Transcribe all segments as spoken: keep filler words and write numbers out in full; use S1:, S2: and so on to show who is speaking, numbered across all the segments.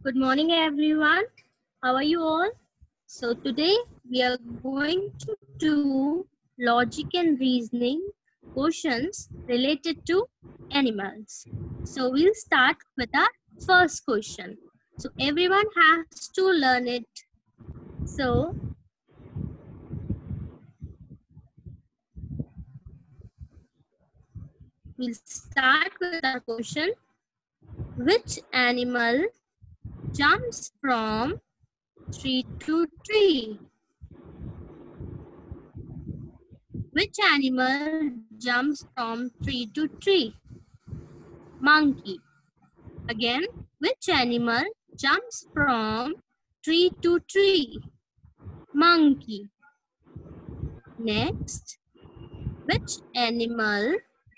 S1: Good morning, everyone. How are you all? So today we are going to do logic and reasoning questions related to animals. So we'll start with our first question. So everyone has to learn it. So we'll start with our question. Which animal jumps from tree to tree? Which animal jumps from tree to tree? Monkey. Again, which animal jumps from tree to tree? Monkey. Next, which animal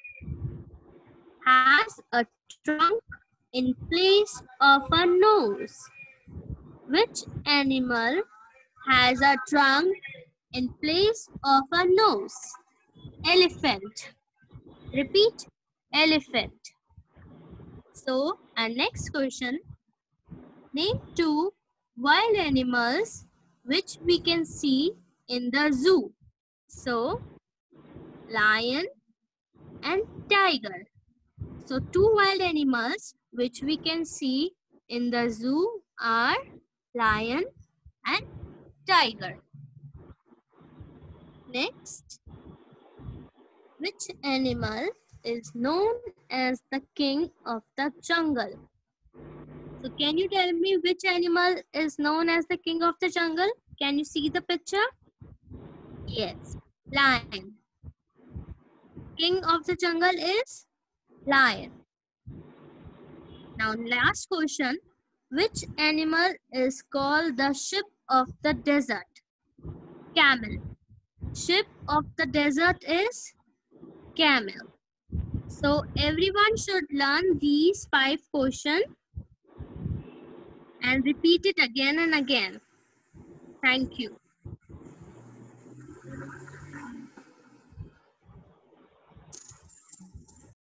S1: has a trunk in place of a nose? Which animal has a trunk in place of a nose? Elephant. Repeat, elephant. So, our next question, name two wild animals which we can see in the zoo. So, lion and tiger. So, two wild animals which we can see in the zoo are lion and tiger. Next, which animal is known as the king of the jungle? So can you tell me which animal is known as the king of the jungle? Can you see the picture? Yes, lion. King of the jungle is lion. Now last question. Which animal is called the sheep of the desert? Camel. Sheep of the desert is camel. So everyone should learn these five questions and repeat it again and again. Thank you.